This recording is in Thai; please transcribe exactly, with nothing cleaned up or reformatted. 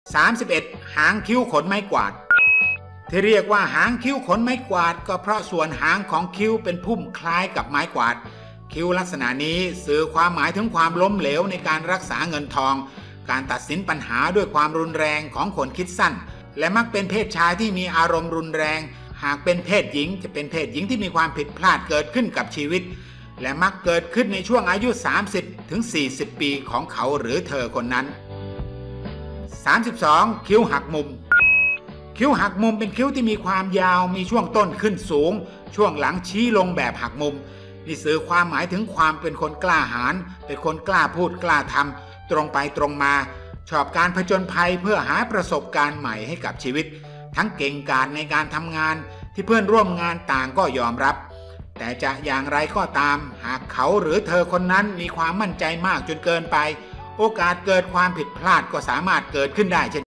สามสิบเอ็ดหางคิ้วขนไม้กวาดที่เรียกว่าหางคิ้วขนไม้กวาดก็เพราะส่วนหางของคิ้วเป็นพุ่มคล้ายกับไม้กวาดคิ้วลักษณะนี้สื่อความหมายถึงความล้มเหลวในการรักษาเงินทองการตัดสินปัญหาด้วยความรุนแรงของคนคิดสั้นและมักเป็นเพศชายที่มีอารมณ์รุนแรงหากเป็นเพศหญิงจะเป็นเพศหญิงที่มีความผิดพลาดเกิดขึ้นกับชีวิตและมักเกิดขึ้นในช่วงอายุ สามสิบถึงสี่สิบ ปีของเขาหรือเธอคนนั้นสามสิบสองคิ้วหักมุมคิ้วหักมุมเป็นคิ้วที่มีความยาวมีช่วงต้นขึ้นสูงช่วงหลังชี้ลงแบบหักมุมนี่สื่อความหมายถึงความเป็นคนกล้าหาญเป็นคนกล้าพูดกล้าทำตรงไปตรงมาชอบการผจญภัยเพื่อหาประสบการณ์ใหม่ให้กับชีวิตทั้งเก่งกาจในการทำงานที่เพื่อนร่วมงานต่างก็ยอมรับแต่จะอย่างไรก็ตามหากเขาหรือเธอคนนั้นมีความมั่นใจมากจนเกินไปโอกาสเกิดความผิดพลาดก็สามารถเกิดขึ้นได้เช่น